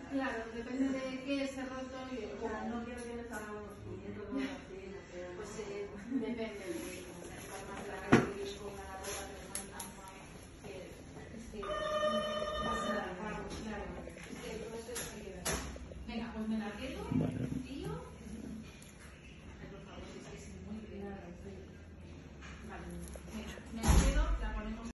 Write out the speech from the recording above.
Claro, depende de qué se roto y O sea, no quiero que les hagamos 500 así, no sé. pues depende de